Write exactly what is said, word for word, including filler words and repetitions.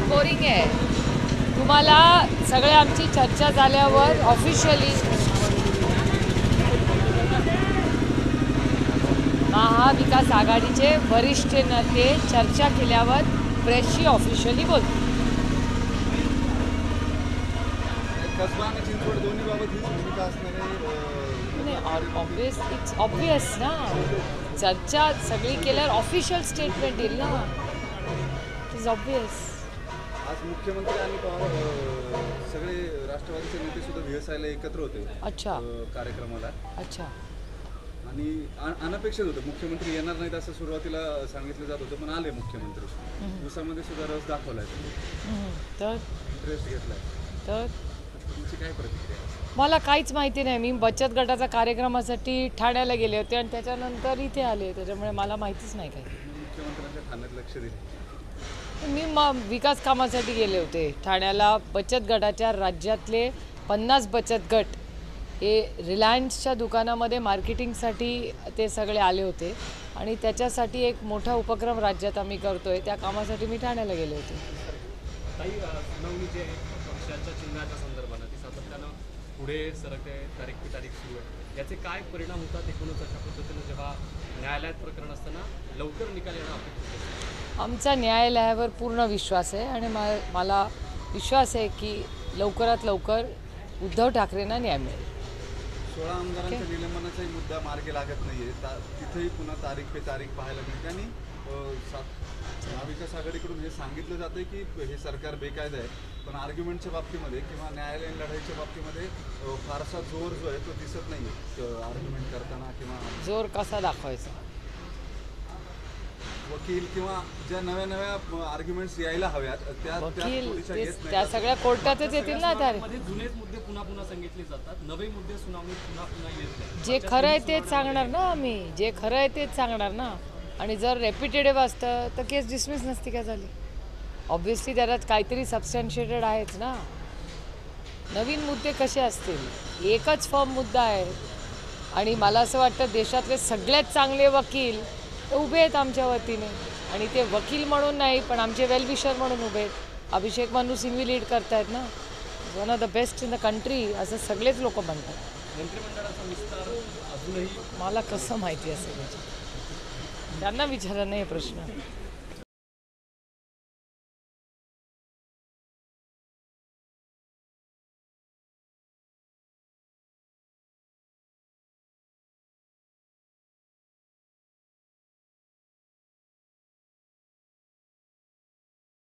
Boring आहे. तुम्हाला सगळे आमची चर्चा झाल्यावर ऑफिशियली महाविकास आघाडीचे वरिष्ठ नेते चर्चा केल्यावर प्रेसशी ऑफिशियली बोलतो. कसबा आणि चिंचवड दोन्ही बाबत हीच भूमिका असणार आहे. ऑब्वियस इट्स ऑब्वियस ना. चर्चा सगळी केल्यावर ऑफिशियल स्टेटमेंट येईल ना. It is obvious. आज मुख्यमंत्री आणि पवार सगळे राष्ट्रवादीचे नेते सुद्धा व्हीएसआयला एकत्र होते. अच्छा. कार्यक्रमाला. अच्छा. आणि अनपेक्षित होतं, मुख्यमंत्री येणार नाहीत असं सुरुवातीला सांगितलं जात होतं, पण आले मुख्यमंत्री. उसामध्ये सुद्धा रस दाखवलाय, तर इंटरेस्ट घेतलाय. तर तुमची काय प्रतिक्रिया? मला काहीच माहिती नाही. मी बचत गटाचा कार्यक्रमासाठी ठाण्याला गेले होते आणि त्याच्यानंतर इथे आले, त्याच्यामुळे मला माहितीच नाही काही. मुख्यमंत्र्यांच्या ठाण्यात लक्ष दिले. मी मग विकास कामासाठी गेले होते ठाण्याला. बचत गटाच्या राज्यातले पन्नास बचत गट हे रिलायन्सच्या दुकानामध्ये मार्केटिंगसाठी ते सगळे आले होते आणि त्याच्यासाठी एक मोठा उपक्रम राज्यात आम्ही करतोय. त्या कामासाठी मी ठाण्याला गेले होते. काही सुनावणी जे पक्षाच्या चिन्हाच्या संदर्भानं ती सातत्यानं पुढे सरकते, तारीख पे तारीख सुरू आहे, याचे काय परिणाम होतात एकूणच अशा पद्धतीनं जेव्हा न्यायालयात प्रकरण असताना लवकर निकाल येणं अपेक्षित आहे? आमचा न्यायालयावर पूर्ण विश्वास आहे आणि मा मला विश्वास आहे की लवकरात लवकर उद्धव ठाकरेंना न्याय मिळेल. सोळा आमदारांच्या निलंबनाचाही मुद्दा मार्गी लागत नाहीये. तिथेही पुन्हा तारीख पे तारीख पाहायला मिळते आणि महाविकास आघाडीकडून हे सांगितलं जातं की हे सरकार बेकायदा आहे, पण आर्ग्युमेंटच्या बाबतीमध्ये किंवा न्यायालयीन लढाईच्या बाबतीमध्ये फारसा जोर जो आहे तो दिसत नाही आर्ग्युमेंट करताना. किंवा जोर कसा दाखवायचा? वकील किंवा ज्या नव्या नव्या आर्ग्युमेंट्स यायला हव्यात त्या वकील त्या सगळ्या कोर्टातच येतील ना. तर जुनेच मुद्दे पुन्हा पुन्हा सांगितले जातात, नवे मुद्दे सुनावणी पुन्हा पुन्हा येत नाही. जे खरं आहे तेच सांगणार ना आम्ही. जे खरं आहे तेच सांगणार ना. आणि जर रेपिटेटिव्ह असतं तर केस डिसमिस नसती काय झाली. ऑब्व्हियसली त्याच्यात काहीतरी सबस्टॅन्शिएटेड आहेच ना. नवीन मुद्दे कसे असतील? एकच फर्म मुद्दा आहे आणि मला असं वाटतं देशातले सगळ्यात चांगले वकील उभे आहेत आमच्या वतीने आणि ते वकील म्हणून नाही पण आमचे वेलविशर म्हणून उभे आहेत. अभिषेक मनु सिंघवी लीड करतायत ना. One of the best in the country असं सगळेच लोक म्हणतात. मंत्रिमंडळाचा विस्तार अजूनही मला कसं माहिती असेल? त्यांना विचारा नाही प्रश्न.